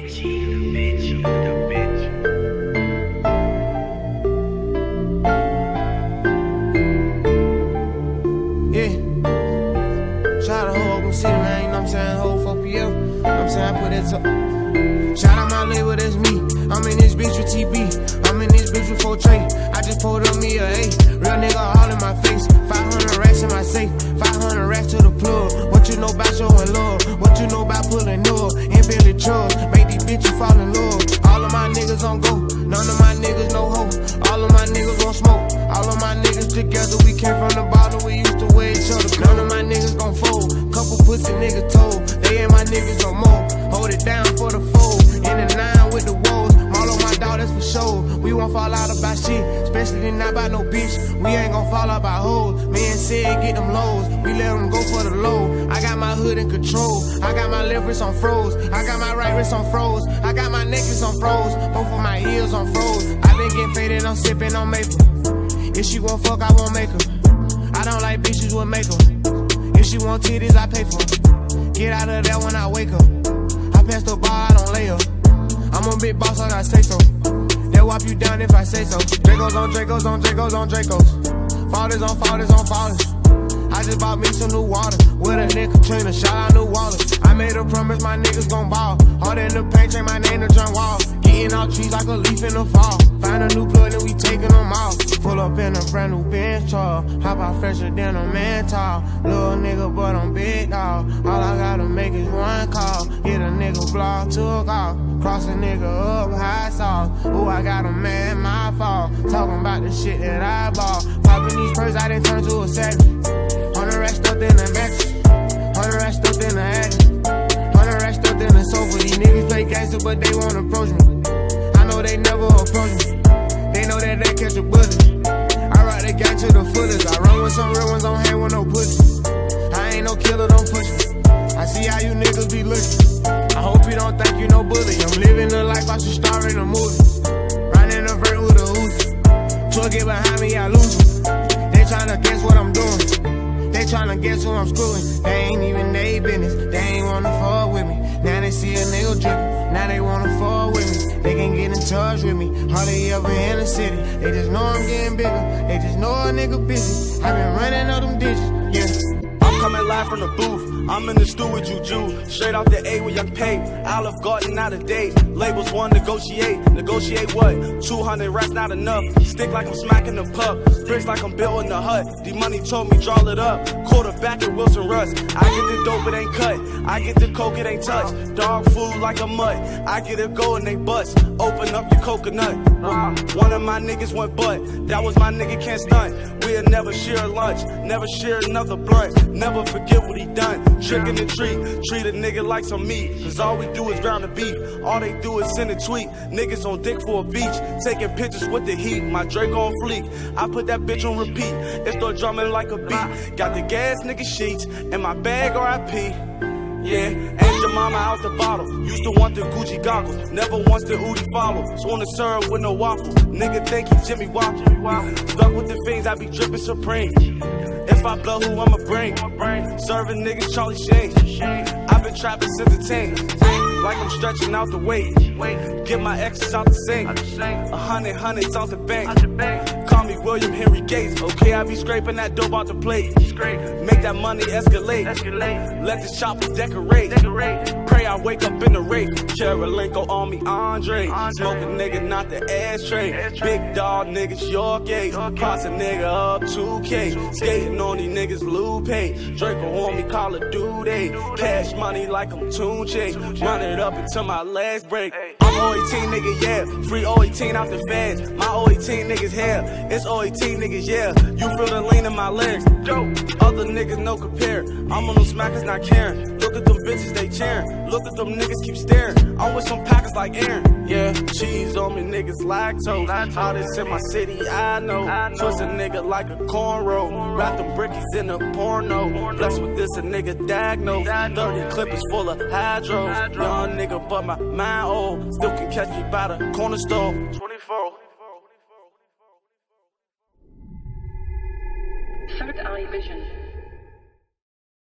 Shout out to Ho Oakland City, man, you know what I'm saying? Ho 4PL, you know what I'm saying? I put that up. Shout out my label, that's me. I'm in this bitch with TB. I'm in this bitch with 4 Trey. I just pulled up me a A. Real nigga all in my face. 500 racks in my safe. 500 racks to the plug. What you know about showing love? What you know about pulling up? In Billy trucks. Make these bitches fall in love. All of my niggas on go. None of my niggas no hope. All of my niggas gon' smoke. All of my niggas together. We came from the bottom. We used to wear each other. None of my niggas gon' fold. Couple pussy niggas told. They ain't my niggas no more. Hold it down for the fold. In the 9 with the woes. All of my dog, that's for sure. We won't fall out about shit. Especially not by no bitch. We ain't gon' fall out by hoes. Me and Sid get them lows. We let them go for the low. I got my hood in control. I got my left wrist on froze. I got my right wrist on froze. I got my necklace on froze. Both of my ears on froze. I been getting faded, I'm sipping on maple. If she won't fuck, I won't make her. I don't like bitches with makeup. If she want titties, I pay for her. Get out of there when I wake up. I pass the bar, I don't lay up. I'm a big boss, I gotta say so. They'll whop you down if I say so. Dracos on Dracos on Dracos on Dracos. Fathers on fathers on fathers. I just bought me some new water. With a nigga Katrina, shout out New Wallace. I made a promise my niggas gon' ball. Hard in the paint, change my name to John Wall. Getting out trees like a leaf in the fall. Find a new plug, then we taking them off. Pull up in a brand new Benz truck. Hop out fresher than a man tall. Little nigga, but I'm big dog. All I gotta make is one call. Get a nigga block, took off. Cross a nigga up, high sauce. Ooh, I got a man, my fault. Talking about the shit that I bought. Popping these purses, I done turned to a savage. 100 racks stuffed in the mattress. 100 racks stuffed in the attic. 100 racks stuffed in the sofa. These niggas play gangster, but they won't approach me. I know they never approach me. They know that they catch a bullet. I ride the gang to the fullest. I run with some real ones, don't hang with no pussy. I ain't no killer, don't push me. I see how you niggas be looking. I hope you don't think you no bully. I'm living the life I should star in a movie. Riding a vert with a Uzi. Truck get behind me, I lose them. They tryna guess what I'm doing. They tryna guess who I'm screwing. They ain't even they business. They ain't wanna fuck with me. Now they see a nigga drippin'. Now they wanna fuck with me. They can get in touch with me. Hardly ever in the city. They just know I'm getting bigger. They just know a nigga busy. I been running up them digits, yeah. I'm coming live from the booth. I'm in the stew with Juju. Straight out the A with Young Pay. Olive Garden out of date. Labels one negotiate. Negotiate what? 200 racks not enough. Stick like I'm smacking the pup. Bricks like I'm building the hut. The money told me draw it up. Quarterback at Wilson Russ. I get the dope, it ain't cut. I get the coke, it ain't touch. Dog food like a mutt. I get it go and they bust. Open up your coconut. One of my niggas went butt. That was my nigga, can't stunt. We'll never share lunch. Never share another blunt. Never forget what he done. Trick in the treat a nigga like some meat. Cause all we do is ground the beef. All they do is send a tweet. Niggas on dick for a beach. Taking pictures with the heat. My Drake on fleek. I put that bitch on repeat. It start drumming like a beat. Got the gas nigga sheets. In my bag RIP. Yeah, and your mama out the bottle. Used to want the Gucci goggles. Never wants the Udi follow. So on the syrup with no waffle. Nigga think he Jimmy Waffle. Stuck with the fiends, I be dripping Supreme. If I blow who I'ma bring. Serving niggas Charlie Sheen. I've been trapping since the tank. Like I'm stretching out the weight. Get my exes out the sink. 100 hundreds out the bank. Call me William Henry Gates. Okay, I be scraping that dope out the plate. Make that money escalate. Let the chopper decorate. Pray I wake up in the rape. Karolinko on me, Andre. Smoke a nigga, not the ashtray. Big dog niggas, your gate. Cross a nigga up 2K. Skating on these niggas, blue pay. Draco on me, Call of Duty. Cash money like I'm Tunche. Run it up until my last break. I'm 018 nigga, yeah. Free 018 out the feds. My 018 niggas here. It's 018 niggas, yeah. You feel the lean in my legs. Other niggas no compare. I'm on them smackers not caring. Look at them bitches, they cheering. Look at them niggas keep staring. I'm with some packers like Aaron. Yeah, cheese on me, niggas lactose. All this in my city, I know. Twist a nigga like a cornrow. Wrap them brickies in a porno. Blessed with this, a nigga diagnosed. 30 clippers full of hydros. Young nigga, but my mind old. Still can catch me by the corner store. 24. Third Eye Vision.